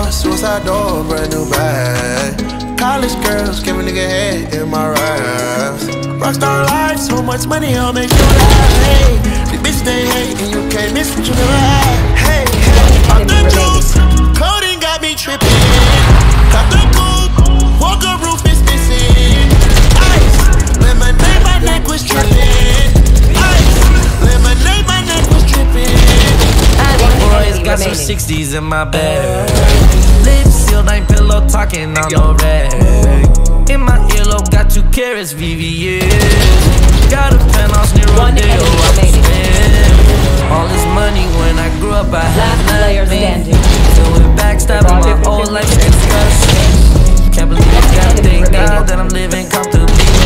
boss, suicide door, brand new bag. College girls, give a nigga head in my raps. Rockstar life, so much money, I'll make you laugh. Hey, the bitch they hate, and you can't miss what you never had. Hey, hey, off the juice, coding got me tripping. Got the coupe, walker roof is missing. Ice, lemonade, my neck was tripping. Ice, lemonade, my neck was tripping. Boys got some 60s in my bag. Lips sealed, ain't pillow talking on no rag. In my earlobe, got 2 carats, VVS. Got a penthouse near Rodeo, I spend all this money when I grew up, I had nothing. So we're backstabbing my whole life, disgusting. Can't believe I gotta think now that I'm living comfortably.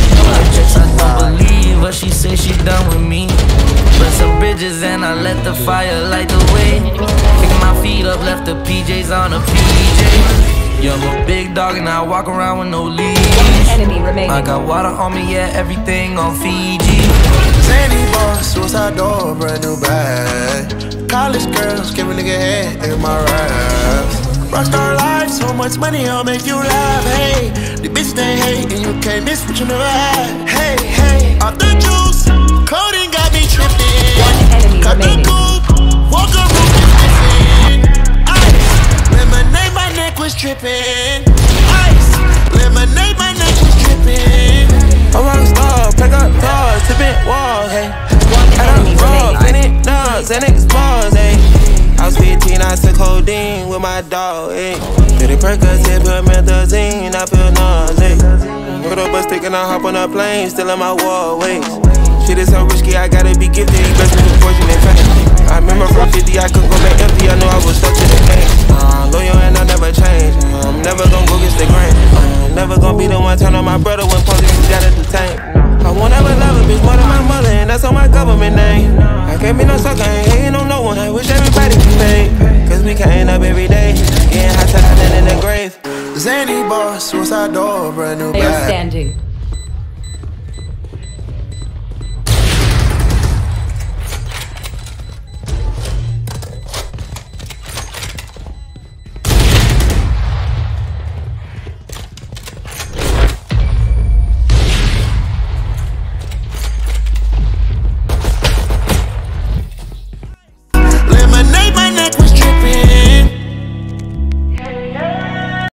I don't believe what she said, she done with me. Burn some bridges and I let the fire light the way. Kicking my feet up, left the PJs on a PJ. Yeah, I'm a big dog and I walk around with no leash. I got water on me, yeah, everything on Fiji. Zany boss, suicide door, brand new bag. College girls, give a nigga head in my raps. Rockstar life, so much money, I'll make you laugh. Hey, the bitch they hate, and you can't miss what you never had. Hey, hey, off the juice, coding got me tripping. Got the coupe, walker roof is missing. Ice, lemonade, my neck was tripping. Ice, lemonade, my neck was tripping. A rockstar, pick up doors, tipping walls, hey. I don't roll, finish nuts, and explores, hey. I was 15, I took codeine with my dog, ayy. Did it Percocet, put methazine, I feel nauseous. Put up a stick and I hop on a plane, still in my wallways. Shit is so risky, I gotta be gifted, he blessed me with fortune and fame. I remember from 50, I couldn't go back empty, I knew I was stuck to the game. Loyal and I never change, I'm never gonna go against the grain. Never gonna be the one turn on my brother when police gotta detain. I won't ever love a bitch more than my mother, and that's on my government name. I can't be no sucker, I ain't hating on no one. I wish everybody could pay, cause we can't up every day, getting hot than in the grave. Zany boss, suicide door, brand new bag. They are standing.